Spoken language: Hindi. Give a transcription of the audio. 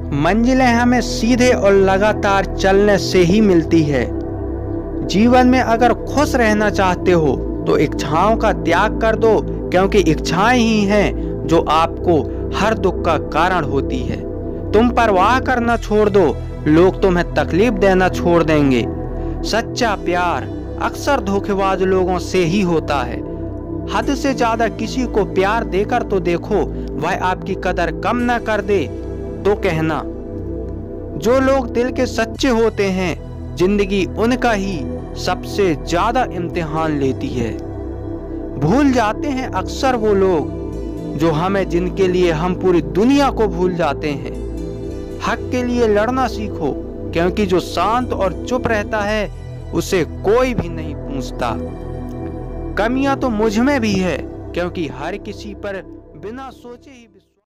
मंजिलें हमें सीधे और लगातार चलने से ही मिलती है। जीवन में अगर खुश रहना चाहते हो तो इच्छाओं का त्याग कर दो, क्योंकि इच्छाएं ही हैं जो आपको हर दुख का कारण होती है। तुम परवाह करना छोड़ दो, लोग तुम्हें तकलीफ देना छोड़ देंगे। सच्चा प्यार अक्सर धोखेबाज लोगों से ही होता है। हद से ज्यादा किसी को प्यार देकर तो देखो, वह आपकी कदर कम न कर दे तो कहना। जो लोग दिल के सच्चे होते हैं, जिंदगी उनका ही सबसे ज्यादा इम्तिहान लेती है। भूल जाते हैं अक्सर वो लोग जो हमें, जिनके लिए हम पूरी दुनिया को भूल जाते हैं। हक के लिए लड़ना सीखो, क्योंकि जो शांत और चुप रहता है उसे कोई भी नहीं पूछता। कमियां तो मुझ में भी है, क्योंकि हर किसी पर बिना सोचे ही